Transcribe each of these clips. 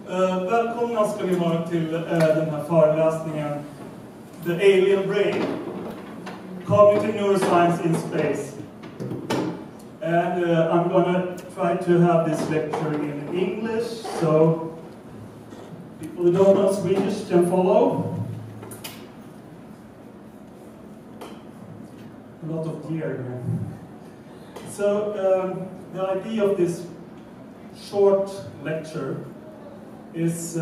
Välkomna ska ni vara till den här föreläsningen The Alien Brain, Cognitive Neuroscience in Space. And I'm gonna try to have this lecture in English, so people who don't know Swedish can follow. A lot of gear here. So the idea of this short lecture is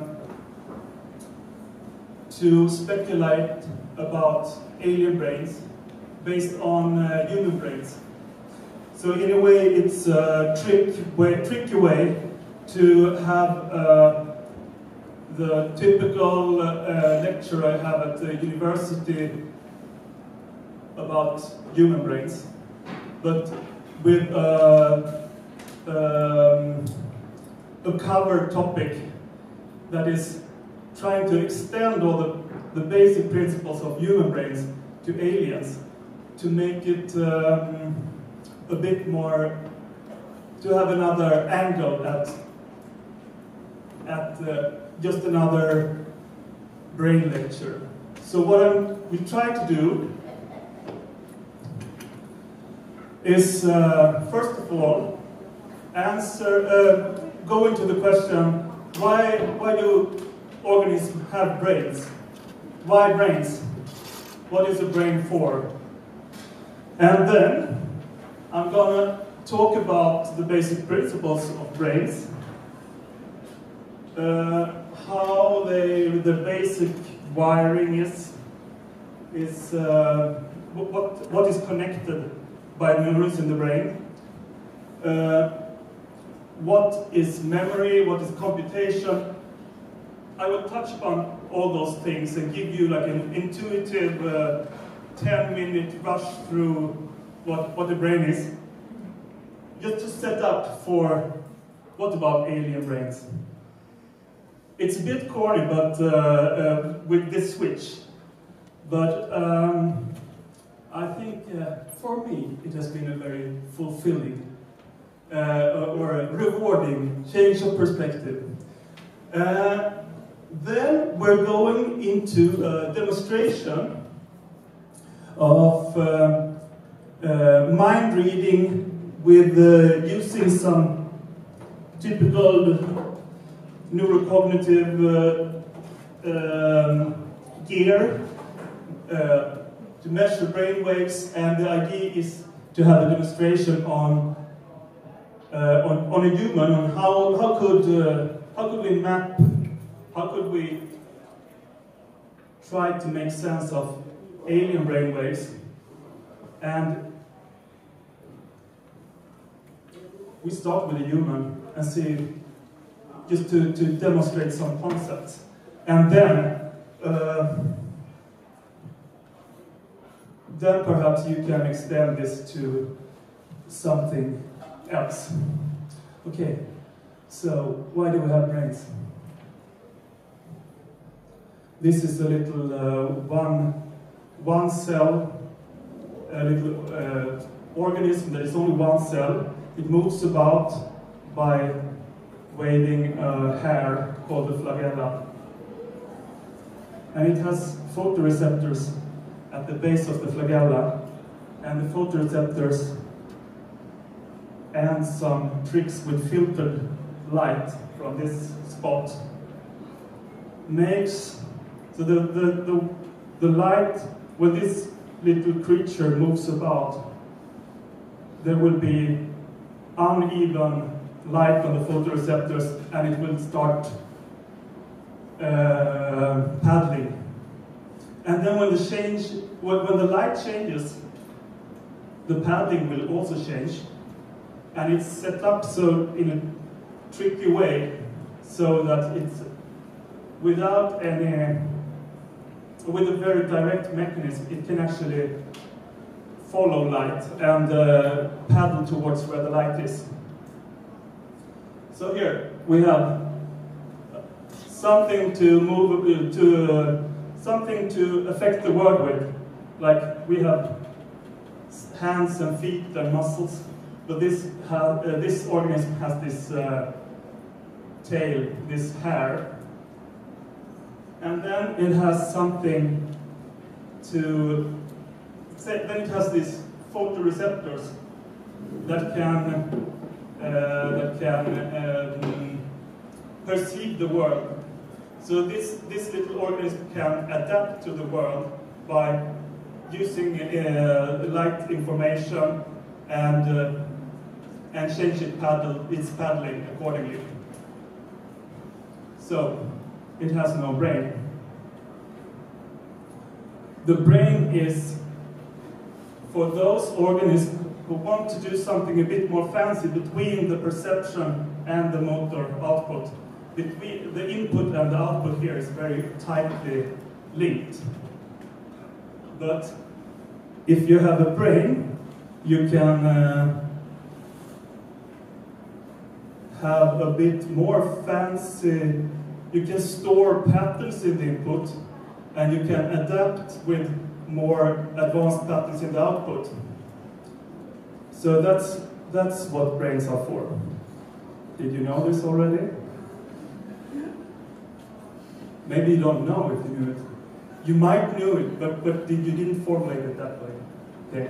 to speculate about alien brains based on human brains. So in a way, it's a tricky way to have the typical lecture I have at the university about human brains, but with a cover topic that is trying to extend all the basic principles of human brains to aliens, to make it a bit more, to have another angle at just another brain lecture. So what we try to do is, first of all, go into the question, why do organisms have brains? Why brains? What is a brain for? And then I'm gonna talk about the basic principles of brains, how the basic wiring is what is connected by neurons in the brain. What is memory, what is computation. I will touch upon all those things and give you like an intuitive 10-minute rush through what the brain is. Just to set up for what about alien brains. It's a bit corny, but with this switch. But I think for me it has been a very fulfilling or a rewarding change of perspective. Then we're going into a demonstration of mind reading with using some typical neurocognitive gear to measure brain waves, and the idea is to have a demonstration on a human, on how could we map, how could we try to make sense of alien brain waves. And we start with a human and see, just to demonstrate some concepts. And then perhaps you can extend this to something else. Okay, so why do we have brains? This is a little one cell, a little organism that is only one cell. It moves about by waving a hair called the flagella. And it has photoreceptors at the base of the flagella, and the photoreceptors and some tricks with filtered light from this spot makes, so the light, when this little creature moves about, there will be uneven light on the photoreceptors, and it will start paddling. And then when the light changes, the paddling will also change, and it's set up so in a tricky way, so that it's without with a very direct mechanism, it can actually follow light and paddle towards where the light is. So here we have something to move something to affect the world with, like we have hands and feet and muscles, but this organism has this tail, this hair. And then it has something to say, then it has these photoreceptors that can perceive the world. So this little organism can adapt to the world by using light information and change its paddling accordingly. So it has no brain. The brain is for those organisms who want to do something a bit more fancy between the perception and the motor output. Between the input and the output here is very tightly linked. But if you have a brain, you can have a bit more fancy, you can store patterns in the input and you can adapt with more advanced patterns in the output. So that's what brains are for. Did you know this already? Maybe you don't know if you knew it. You might know it, but you didn't formulate it that way. Okay.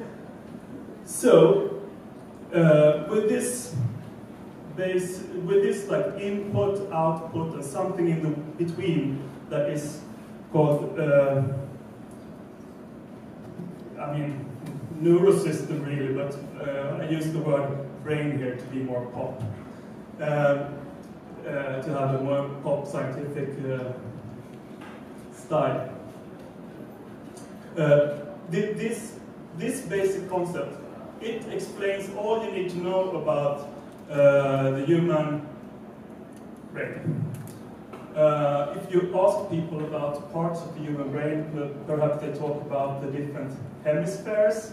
So with this like input, output, and something in the between that is called neurosystem really, but I use the word brain here to be more pop, to have a more pop scientific style. This basic concept, it explains all you need to know about the human brain. If you ask people about parts of the human brain, perhaps they talk about the different hemispheres.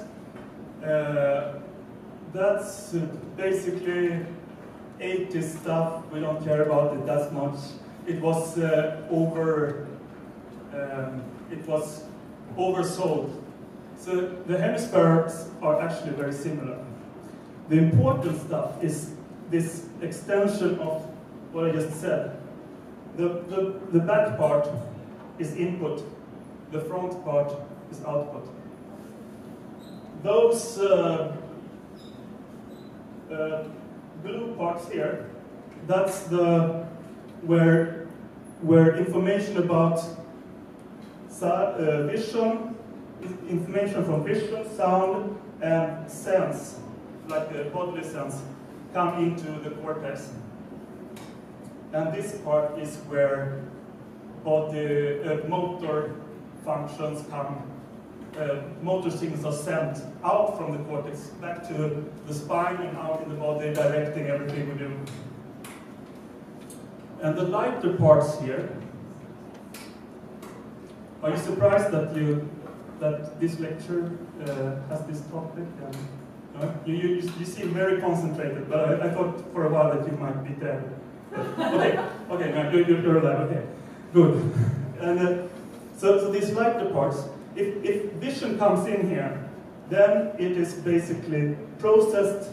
That's basically 80s stuff. We don't care about it that much. It was oversold. So the hemispheres are actually very similar. The important stuff is this extension of what I just said. The back part is input. The front part is output. Those blue parts here, that's where information about vision, information from vision, sound, and sense, like the bodily sense, come into the cortex. And this part is where body motor functions come. Motor signals are sent out from the cortex back to the spine and out in the body, directing everything we do. And the lighter parts here, are you surprised that this lecture has this topic? You seem very concentrated, but I thought for a while that you might be dead. Okay, no, you're alive. Okay, good. And so these lighter parts, if vision comes in here, then it is basically processed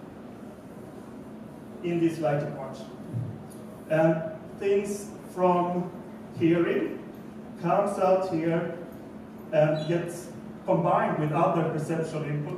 in these lighter parts. And things from hearing comes out here and gets combined with other perceptual input.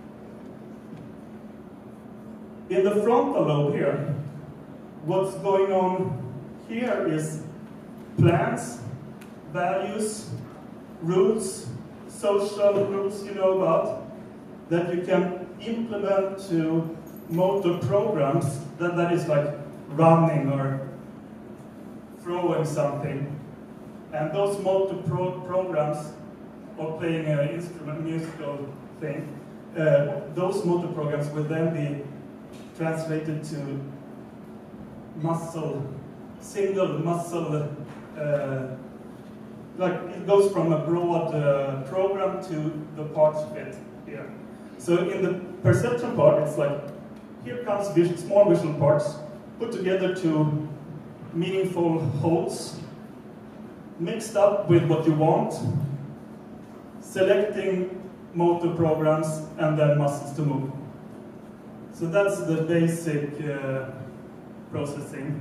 In the frontal lobe here, what's going on here is plans, values, rules, social rules you know about, that you can implement to motor programs that is like running or throwing something. And those motor programs, or playing an instrument, musical thing, those motor programs will then be translated to single muscle, like it goes from a broad program to the parts fit here. So in the perception part, it's like, here comes small visual parts, put together to meaningful wholes, mixed up with what you want, selecting motor programs, and then muscles to move. So that's the basic processing.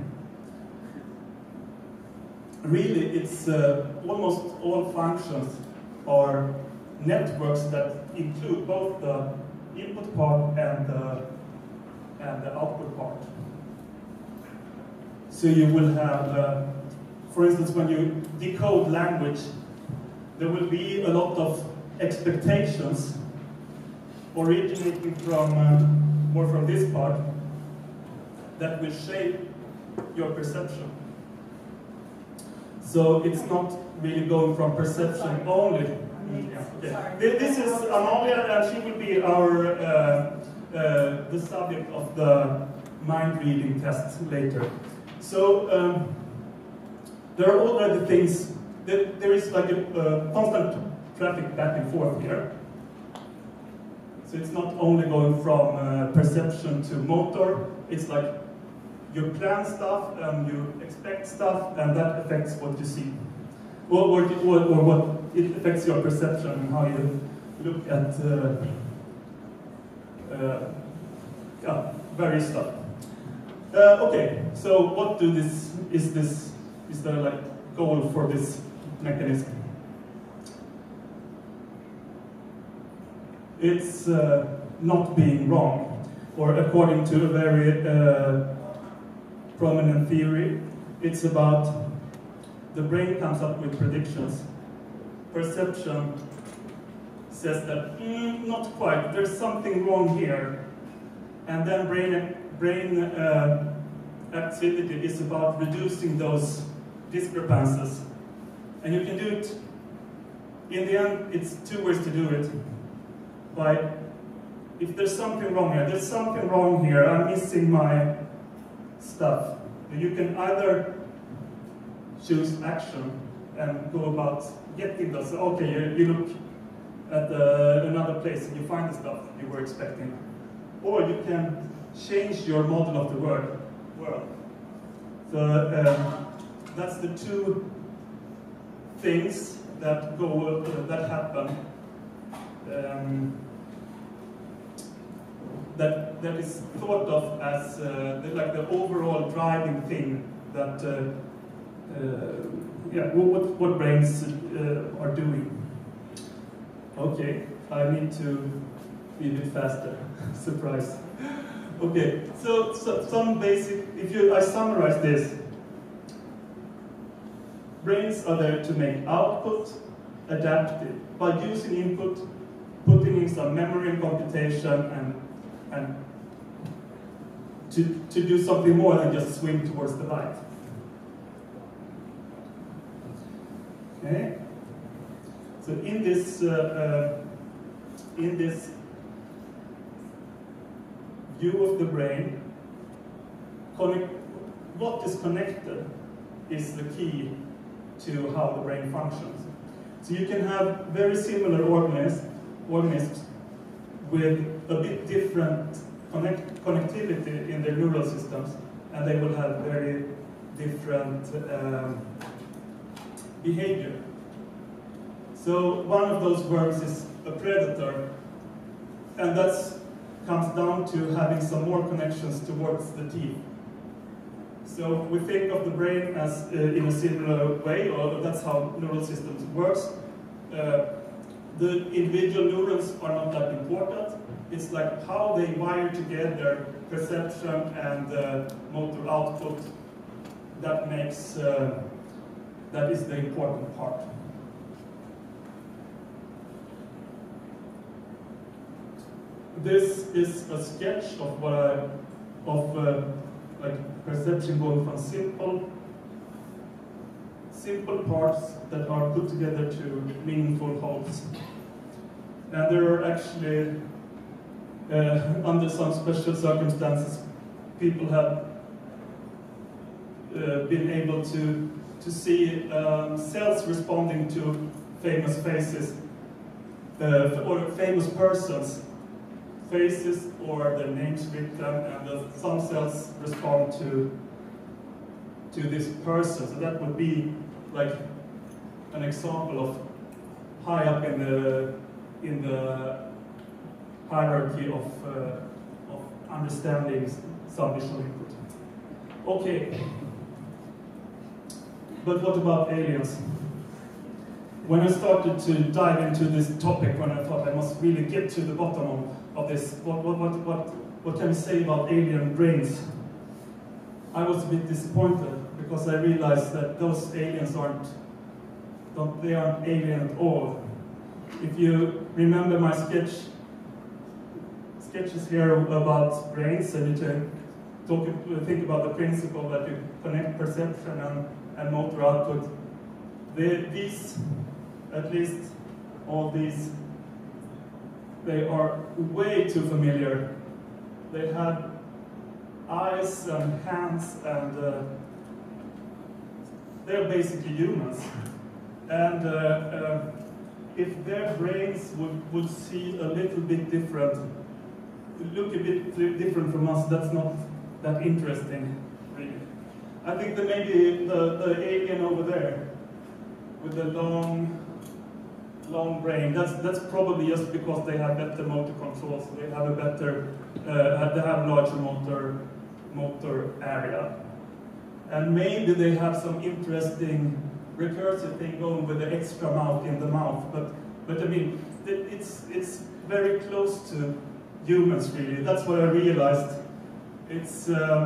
Really, it's almost all functions are networks that include both the input part and the output part. So you will have, for instance, when you decode language, there will be a lot of expectations originating from more from this part that will shape your perception. So it's not really going from perception only. Yeah. This is Amalia, and she will be our the subject of the mind reading test later. So there are already things. There is like a constant traffic back and forth here. So it's not only going from perception to motor. It's like you plan stuff and you expect stuff, and that affects what you see, or what it affects your perception and how you look at various stuff. Okay, so what is there like goal for this mechanism? It's not being wrong, or according to a very prominent theory, it's about the brain comes up with predictions. Perception says that, not quite, there's something wrong here. And then brain activity is about reducing those discrepancies. And you can do it, in the end, it's two ways to do it. By, if there's something wrong here, I'm missing my stuff. You can either choose action and go about getting those. Okay, you look at another place and you find the stuff you were expecting. Or you can change your model of the world. So that's the two things that happen. That is thought of as like the overall driving thing that what brains are doing. Okay, I need to be a bit faster. Surprise. Okay, so some basic. I summarize this. Brains are there to make output adaptive by using input, putting in some memory and computation, and to do something more than just swim towards the light. Okay. So in this view of the brain, what is connected is the key to how the brain functions. So you can have very similar organisms with a bit different connectivity in their neural systems, and they will have very different behavior. So one of those words is a predator, and that comes down to having some more connections towards the teeth. So we think of the brain as in a similar way, or that's how neural systems works. The individual neurons are not that important. It's like how they wire together perception and motor output that makes that is the important part. This is a sketch of like perception going from simple parts that are put together to meaningful wholes. And there are actually, under some special circumstances, people have been able to see cells responding to famous faces, or famous persons' faces, or their names written, and some cells respond to this person. So that would be like an example of high up in the hierarchy of understanding some visual input. Okay. But what about aliens? When I started to dive into this topic, when I thought I must really get to the bottom of this, what can we say about alien brains? I was a bit disappointed because I realized that those aliens aren't alien at all. If you remember my sketches here about brains, and you think about the principle that you connect perception and motor output, these, at least all these, they are way too familiar. They have eyes and hands, and they're basically humans. And if their brains would see a little bit different, look a bit different from us, that's not that interesting, really. I think that maybe the alien over there with the long brain, that's probably just because they have better motor control, so they have a better, they have larger motor area. And maybe they have some interesting recursive thing going with the extra mouth in the mouth, but I mean, it's very close to humans, really. That's what I realized. It's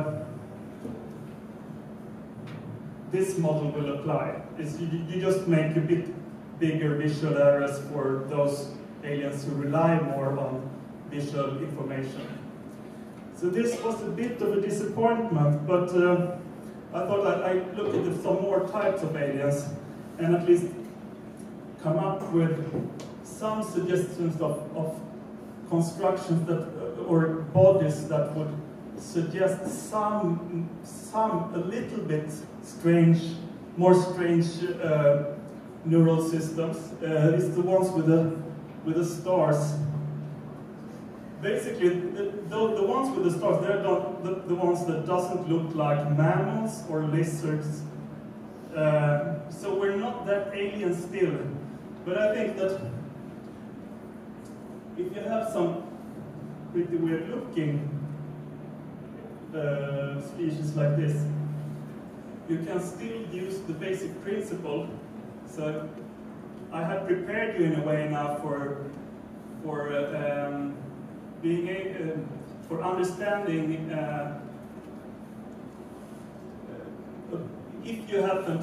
this model will apply. You just make a bit bigger visual areas for those aliens who rely more on visual information. So this was a bit of a disappointment, but I thought I'd look at some more types of aliens and at least come up with some suggestions of constructions that, or bodies that would suggest some a little bit strange, more strange neural systems. It's the ones with the stars. Basically, the ones with the stars, they're the ones that doesn't look like mammals or lizards. So we're not that alien still. But I think that if you have some pretty weird looking species like this, you can still use the basic principle. So I have prepared you in a way now for understanding. If you happen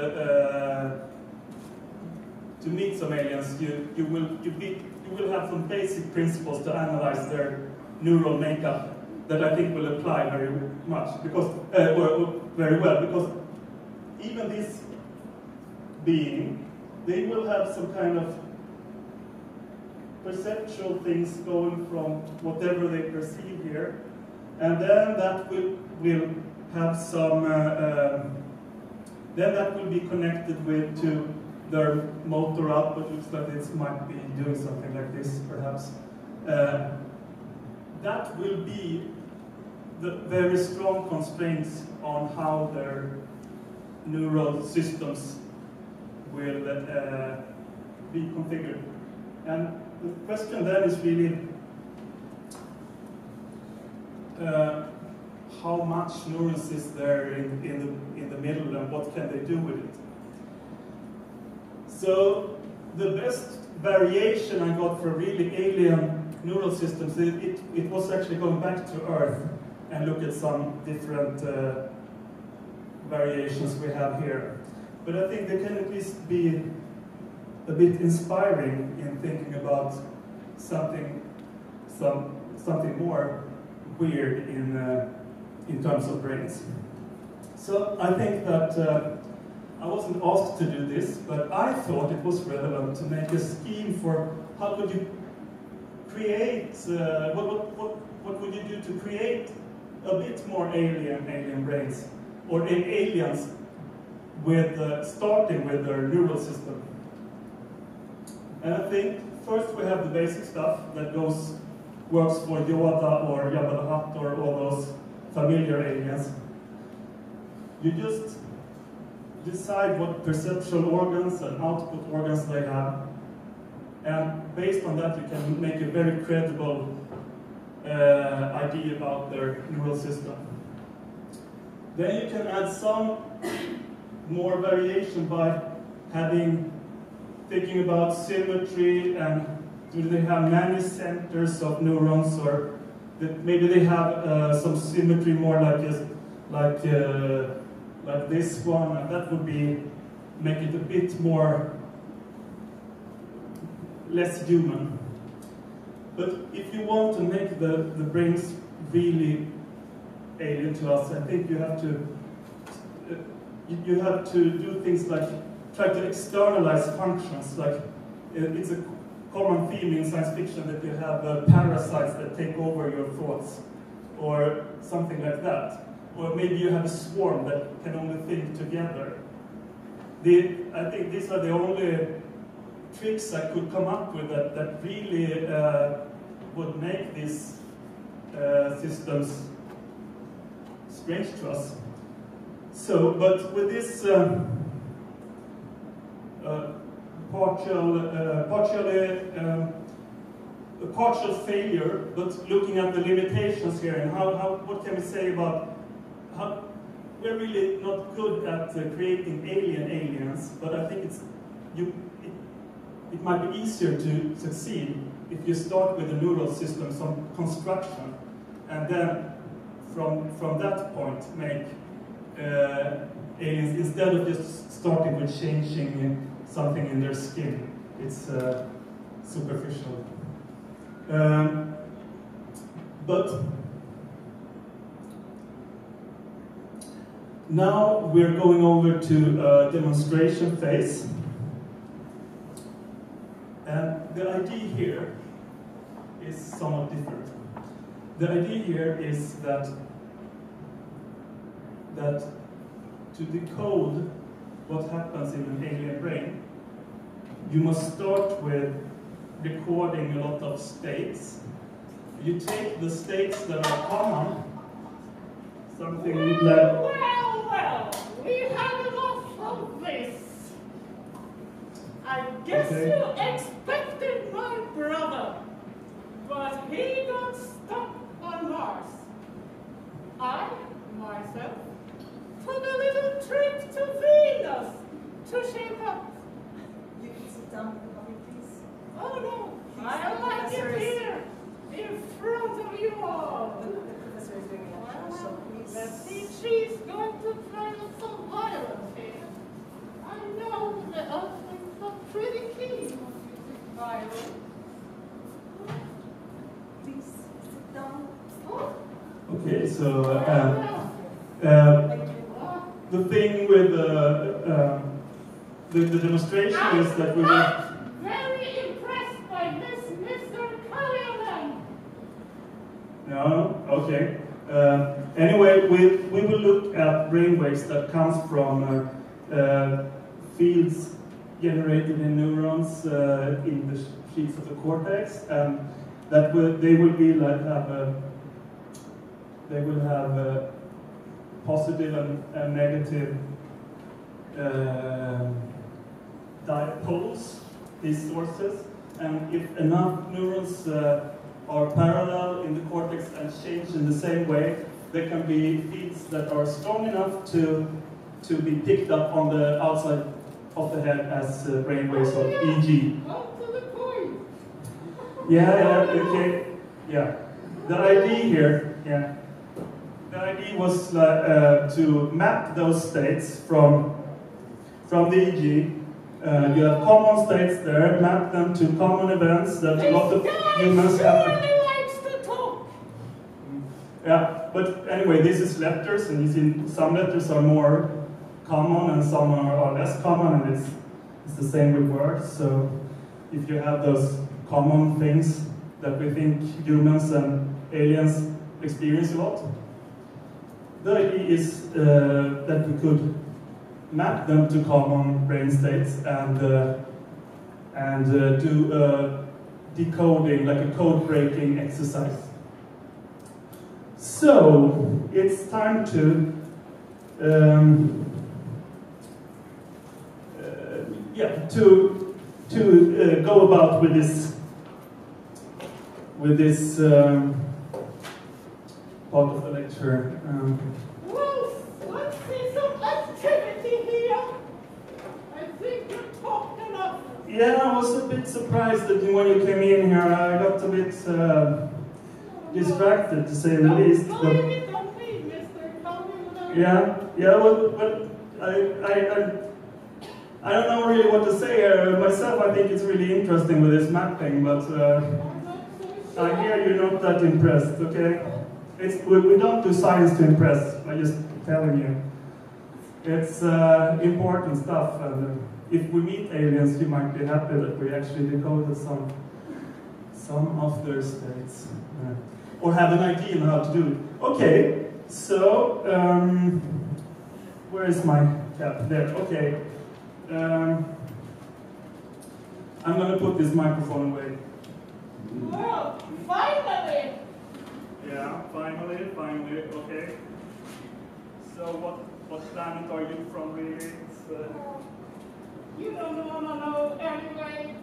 to meet some aliens, you will have some basic principles to analyze their neural makeup that I think will apply very much, because very well, because even this being, they will have some kind of perceptual things going from whatever they perceive here, and then that will have some. Then that will be connected to their motor output. Looks like it might be doing something like this, perhaps. That will be the very strong constraints on how their neural systems will be configured. And the question then is really how much neurons is there in the middle, and what can they do with it? So the best variation I got for really alien neural systems, it was actually going back to Earth and look at some different variations we have here. But I think they can at least be a bit inspiring in thinking about something more weird in terms of brains. So I think that I wasn't asked to do this, but I thought it was relevant to make a scheme for how could you create, what would you do to create a bit more alien brains, or aliens with starting with their neural system. And I think first we have the basic stuff that works for Yoda or Jabba the Hutt or all those familiar aliens. You just decide what perceptual organs and output organs they have, and based on that you can make a very credible idea about their neural system. Then you can add some more variation by thinking about symmetry, and do they have many centers of neurons, or maybe they have some symmetry more like this one, and that would make it a bit less human. But if you want to make the brains really alien to us, I think you have to do things like try to externalize functions. Like it's a common theme in science fiction that you have parasites that take over your thoughts, or something like that. Or maybe you have a swarm that can only think together. I think these are the only tricks I could come up with that really would make these systems strange to us. So, but with this partial failure, but looking at the limitations here, and what can we say about how we're really not good at creating aliens, but I think it might be easier to succeed if you start with a neural system, some construction, and then from that point make aliens, instead of just starting with changing something in their skin. It's superficial. But now we're going over to a demonstration phase. And the idea here is somewhat different. The idea here is that to decode what happens in an alien brain, you must start with recording a lot of states. You take the states that are common, something like... Well, we have enough of this. I guess you expected my brother, but he got stuck on Mars. I, myself, took a little trip to Venus to shape up. You can sit down for coffee, please. Oh no, I like it here, in front of you all. The professor is doing a lecture, so please. Let's see, she's going to try some violence here. I know the Earthlings are pretty keen on using violence. Please sit down. Oh. Okay, so the thing with the demonstration is that we will... Very impressed by this Mr. Kallioinen. No, okay. Anyway, we will look at brainwaves that comes from fields generated in neurons in the sheets of the cortex, and that they will have positive and negative dipoles, these sources, and if enough neurons are parallel in the cortex and change in the same way, there can be fields that are strong enough to be picked up on the outside of the head as brainwaves of EG. Up to the coin. Yeah, okay, yeah. The idea here, the idea was to map those states from the EG. You have common states there, map them to common events that a lot of humans have. He likes to talk. Yeah, but anyway, this is letters, and you see some letters are more common and some are less common, and it's the same with words. So if you have those common things that we think humans and aliens experience a lot, the idea is that we could map them to common brain states and do decoding, like a code-breaking exercise. So it's time to go about with this part of the lecture. Well, Yeah, I was a bit surprised that when you came in here, I got a bit distracted, to say the least. Don't blame it on me, Mr. Kallioinen. Yeah, well, I don't know really what to say here. Myself, I think it's really interesting with this mapping, but I hear you're not that impressed, okay? We don't do science to impress, I'm just telling you. It's important stuff, and if we meet aliens, you might be happy that we actually decoded some of their states. Or have an idea on how to do it. Okay, so, where is my cap? There, okay. I'm gonna put this microphone away. Well, finally! Yeah, finally, okay. So what planet are you from really? It's, you don't wanna know anyway.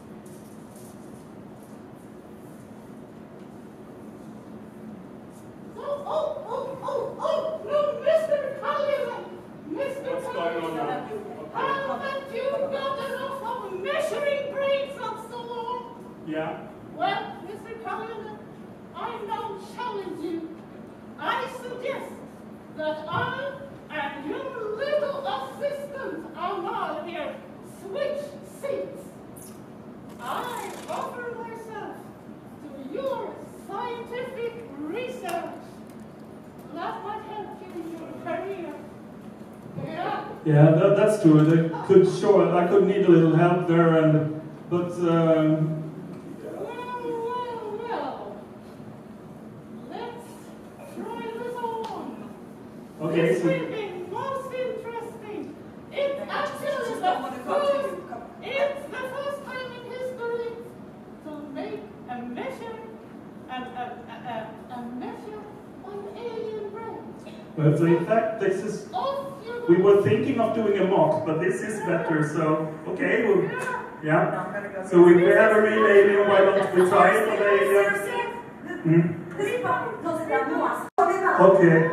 Oh, no, Mr. Kallioinen! Mr. What's going on now? How have you gotten off of measuring brains for so long? Yeah? Well, Mr. Kallioinen, I now challenge you. I suggest that I and your little assistant, Amalia here, switch seats. I offer myself to your scientific research. That might help you in your career. Yeah? Yeah, that's true. I could need a little help there, but Well. Let's try this on. okay. This So, will be most interesting. It's actually the first time in history to make a measure on alien brains. so in fact, we were thinking of doing a mock, but this is better. So okay, yeah. So we have a real alien. Why don't we try it on the alien? Okay.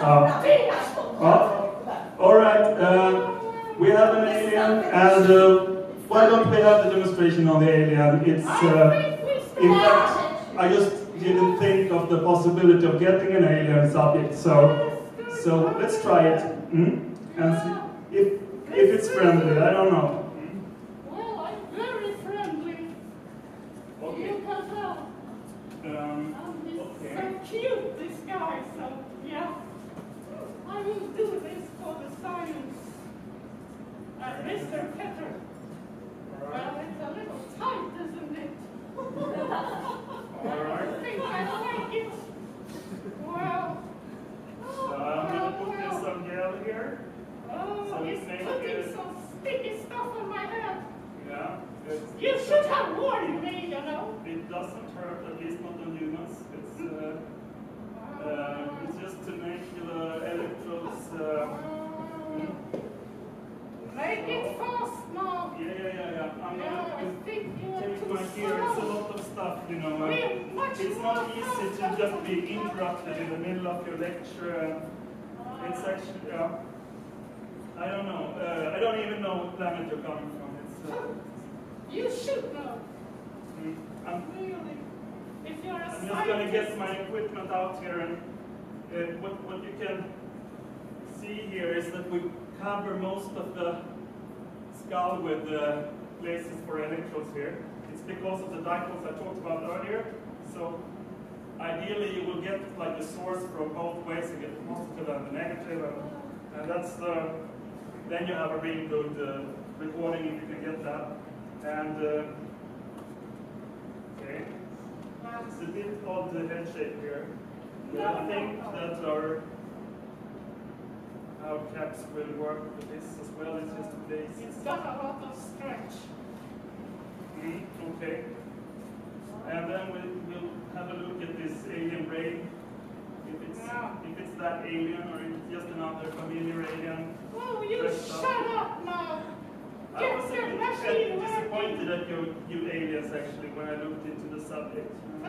All right. We have an alien, and why don't we have the demonstration on the alien? It's in fact, I just didn't think of the possibility of getting an alien subject. So let's try it and see if it's friendly. I don't know. Well, I'm very friendly. Okay. You can tell. He's so cute, this guy. So yeah, I will do this for the science. Mr. Petter. Well, it's a little tight, isn't it? I think I like it. Well. I'm gonna put in some gel here. Oh, So it's putting some sticky stuff on my head. Yeah. You should have warned me, you know. It doesn't hurt, at least not on humans. It's just to make the electrodes. Make it fast now. Yeah. I'm gonna take my gear. It's a lot of stuff, you know. It's not easy to just be interrupted in the middle of your lecture. It's actually, I don't know. I don't even know what planet you're coming from. You should know. Really? If you're a I'm just going to get my equipment out here, and what you can see here is that we cover most of the skull with places for electrodes here. It's because of the dipoles I talked about earlier. So ideally you will get like the source from both ways. You get the positive and the negative, and that's then you have a really good recording if you can get that. And okay, it's a bit odd the head shape here. I think that our caps will work with this as well. It's just a base. It's got a lot of stretch. Okay. And then we'll have a look at this alien brain. If it's that alien or if it's just another familiar alien. Oh, you shut up now! I was a bit disappointed at you aliens actually when I looked into the subject.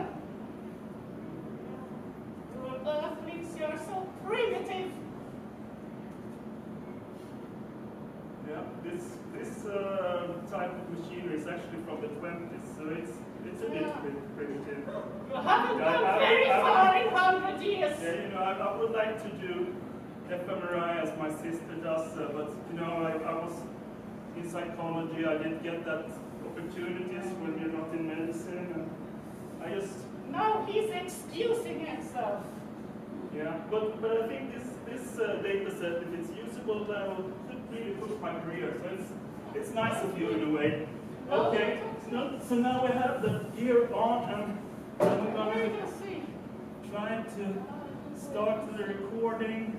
Your earthlings, you're so primitive. Yeah. Yeah, this type of machinery is actually from the 20s, so it's a bit primitive. You haven't gone very far in 100 years. Yeah, you know, I would like to do fMRI as my sister does, but you know, I was in psychology. I didn't get that opportunities when you're not in medicine, and I just. Now he's excusing himself. Yeah, but I think this data set, if it's usable, could really push my career. So it's nice of you in a way. Okay, so now we have the gear on, and I'm going to try to start the recording.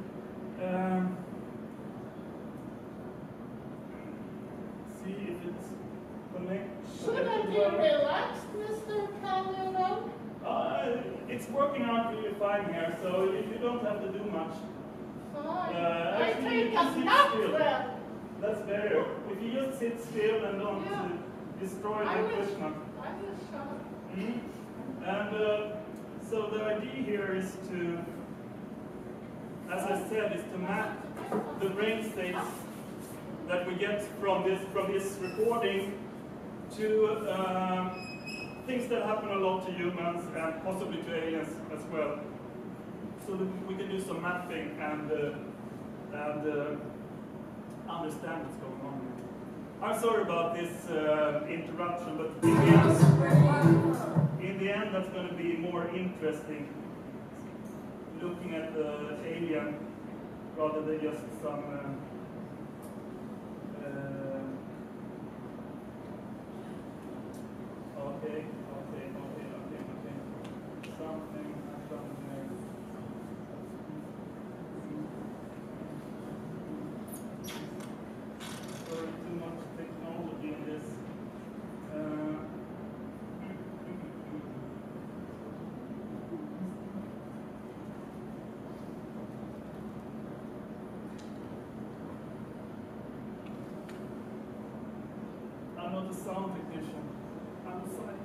See if it's connected. Should I be relaxed, Mr. Kallioinen? It's working out really fine here, so you don't have to do much. Fine. Actually, I take you can a sit nap still. then. That's better. If you just sit still and don't destroy the equipment. I will show. And so the idea here is to, as I said, is to map the brain states that we get from this recording to things that happen a lot to humans and possibly to aliens as well. So that we can do some mapping and understand what's going on here. I'm sorry about this interruption, but in the end that's going to be more interesting looking at the alien rather than just some okay. Something happened there. Sorry, too much technology in this. I'm not a sound technician. I'm a scientist.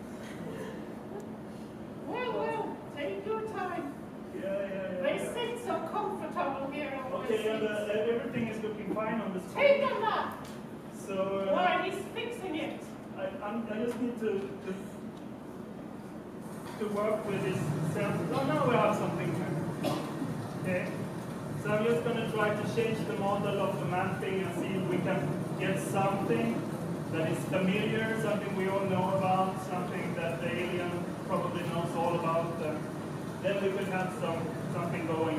Well, take your time. Yeah. They sit so comfortable here on the Okay, and seats. everything is looking fine on the screen. Take a nap So while he's fixing it. I just need to work with this sensor. Oh, now we have something here. Okay. So I'm just going to try to change the model of the mapping and see if we can get something that is familiar, something we all know about, something that the alien probably knows all about. Then we could have something going.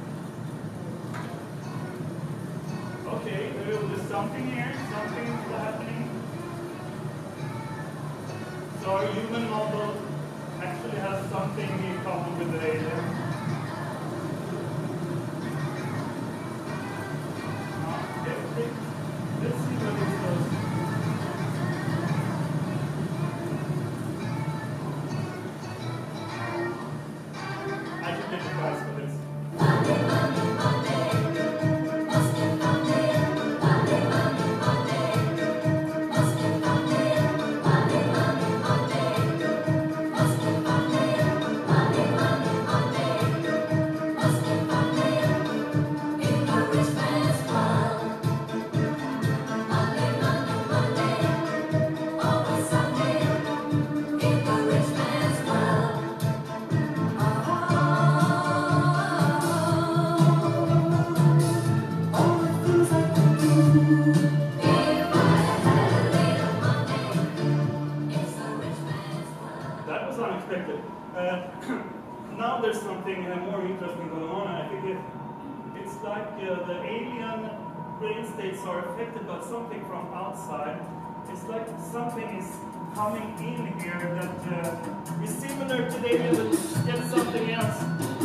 Okay, there's something here, something happening. So our human model actually has something in common with the alien. Let's see what this does. I should get the prize for this. That was unexpected. Now there's something more interesting going on. I think it's like the alien brain states are affected by something from outside. It's like something is coming in here that is similar to the alien but yet something else.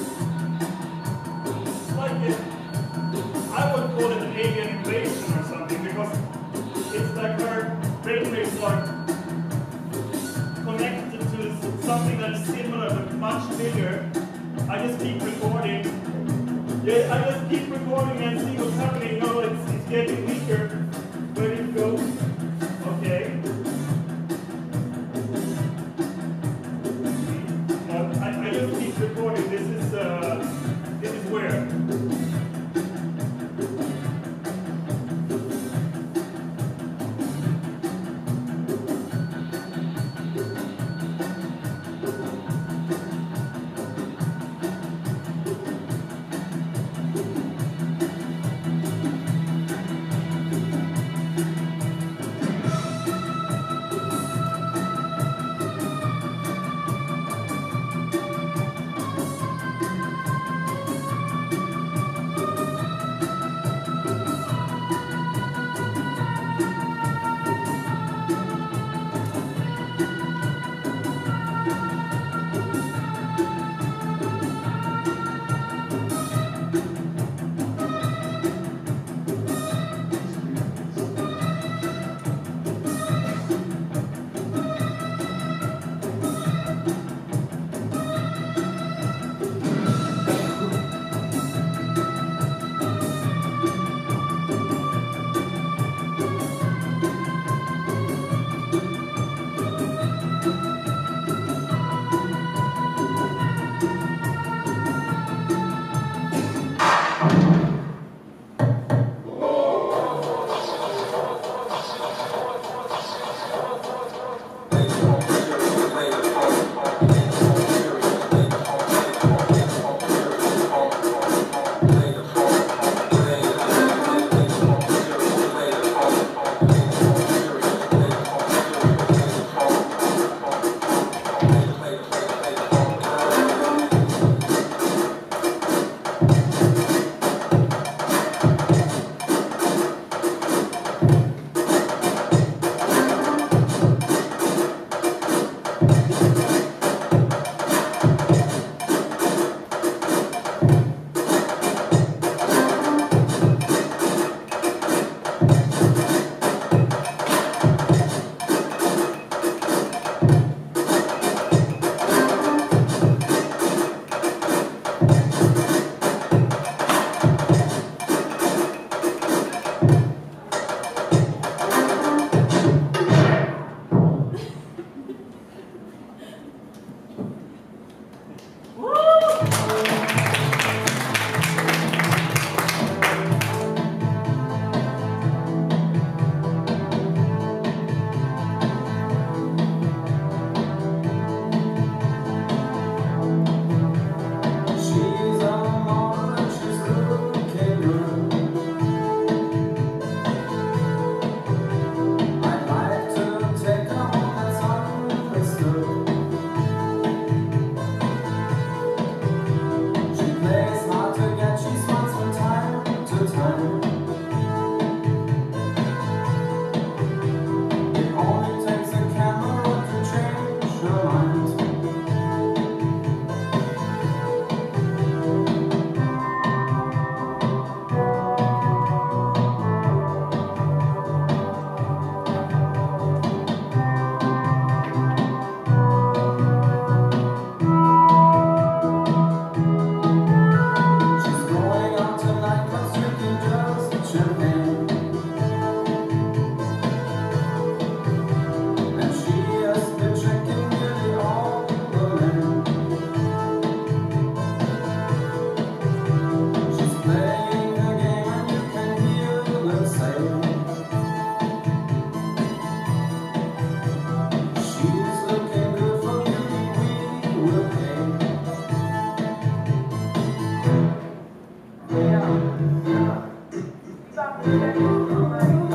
It's like I would call it an alien invasion or something because it's like her brain waves are connected to something that is similar but much bigger. I just keep recording. Yeah, I just keep recording and see what's happening. No, it's getting weaker. Where did it go? Okay. I just keep recording. This is where. All right.